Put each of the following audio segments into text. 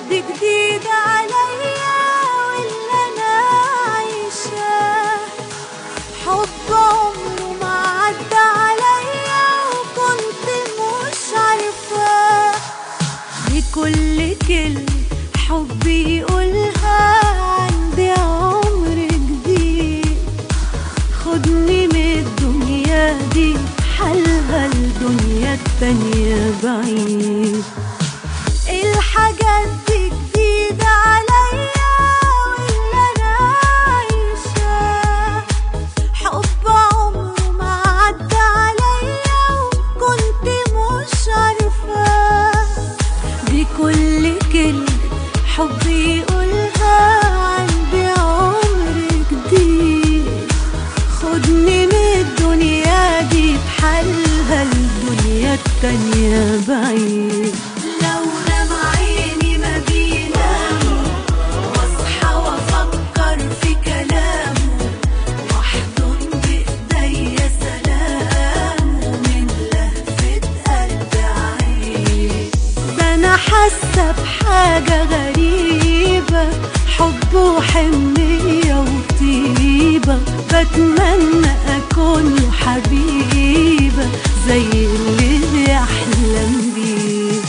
دي جديدة عليا واللي أنا عايشاه حب عمره ما عدى عليا وكنت مش عارفاه. بكل كلمة حب يقولها عندي عمر جديد، خدني من الدنيا دي حالها الدنيا التانية بعيد. الحاجات دي جديدة عليا واللي أنا عايشاه حب عمره ما عدى عليا وكنت مش عارفاه. بكل كلمة حب يقولها عندي عمر جديد، خدني من الدنيا دي بحالها الدنيا التانية بعيد. لو نام عيني ما بيناموا واصحى وافكر في كلامه واحضن بايديا سلامه من لهفة قلب عين. ده انا حاسة بحاجة غريبة، حب وحنية وطيبة، بتمنى اكون له حبيبة زي اللي بيحلم بيه.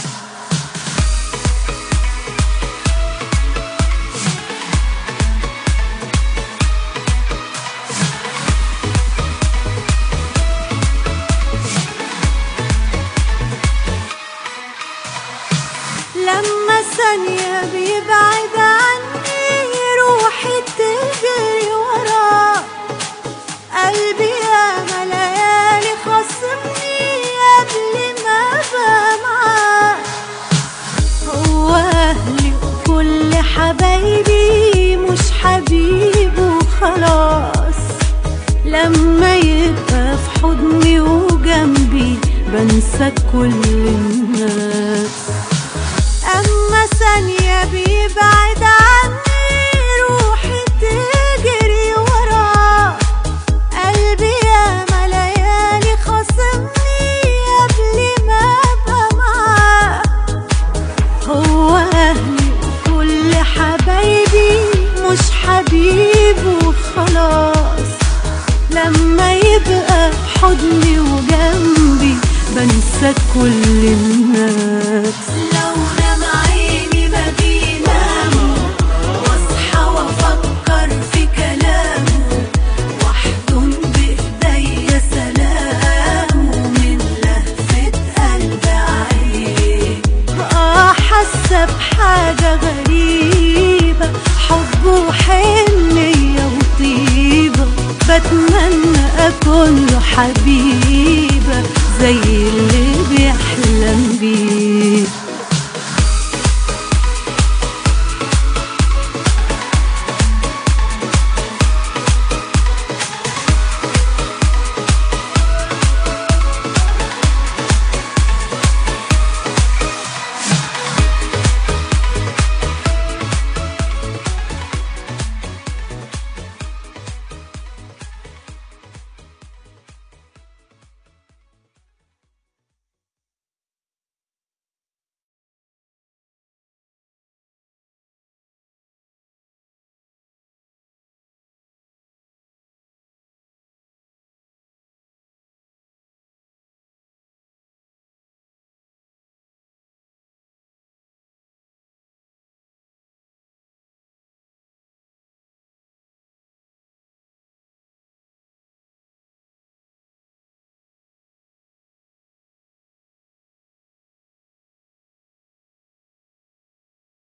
لما ثانية بيبعد عني روحي تجري وراه، قلبي ياما ليالي خاصمني قبل ما ابقى معاه. هو اهلي وكل حبايبي مش حبيبه وخلاص، لما يبقى في حضني وجنبي بنسى كل الناس. أما ثانية بيبعد عني روحي تجري وراه، قلبي ياما ليالي خاصمني قبل ما أبقى معاه. هو أهلي وكل حبايبي مش حبيبه وخلاص، لما يبقى في حضني وجنبي بنسى كل الناس. لو نام عيني ما بيناموا واصحى وافكر في كلامه واحضن بايديا سلامه من لهفة قلب عين. حاسة بحاجة غريبة، حب وحنية وطيبة، بتمنى اكون له حبيبة زي اللي بيحلم بيه.